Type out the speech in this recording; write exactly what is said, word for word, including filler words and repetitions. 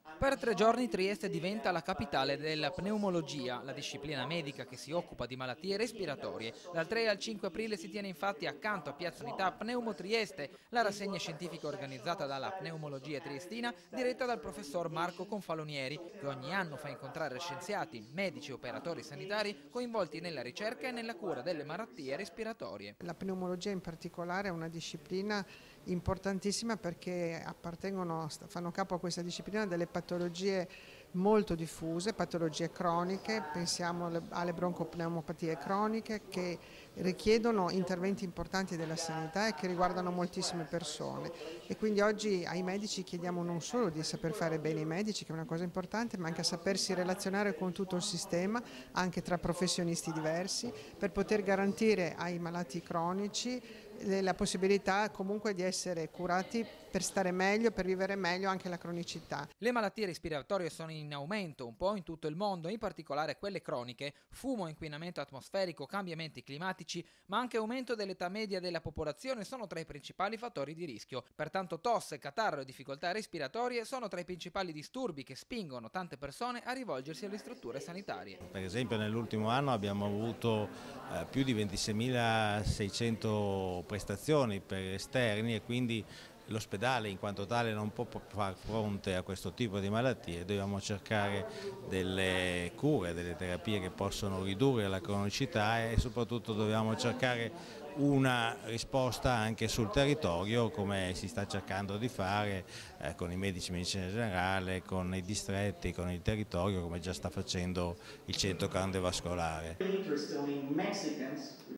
Per tre giorni Trieste diventa la capitale della pneumologia, la disciplina medica che si occupa di malattie respiratorie. Dal tre al cinque aprile si tiene infatti accanto a Piazza Unità Pneumo Trieste, la rassegna scientifica organizzata dalla Pneumologia Triestina, diretta dal professor Marco Confalonieri, che ogni anno fa incontrare scienziati, medici e operatori sanitari coinvolti nella ricerca e nella cura delle malattie respiratorie. La pneumologia in particolare è una disciplina importantissima perché appartengono, fanno capo a questa disciplina delle patologie molto diffuse, patologie croniche, pensiamo alle, alle broncopneumopatie croniche che richiedono interventi importanti della sanità e che riguardano moltissime persone e quindi oggi ai medici chiediamo non solo di saper fare bene i medici, che è una cosa importante, ma anche a sapersi relazionare con tutto il sistema, anche tra professionisti diversi, per poter garantire ai malati cronici la possibilità comunque di essere curati per stare meglio, per vivere meglio anche la cronicità. Le malattie respiratorie sono in aumento un po' in tutto il mondo, in particolare quelle croniche, fumo, inquinamento atmosferico, cambiamenti climatici, ma anche aumento dell'età media della popolazione sono tra i principali fattori di rischio. Pertanto tosse, catarro e difficoltà respiratorie sono tra i principali disturbi che spingono tante persone a rivolgersi alle strutture sanitarie. Per esempio nell'ultimo anno abbiamo avuto eh, più di ventiseiemilaseicento prestazioni per esterni e quindi l'ospedale in quanto tale non può far fronte a questo tipo di malattie, dobbiamo cercare delle cure, delle terapie che possono ridurre la cronicità e soprattutto dobbiamo cercare una risposta anche sul territorio come si sta cercando di fare eh, con i medici di medicina generale, con i distretti, con il territorio come già sta facendo il centro cardiovascolare.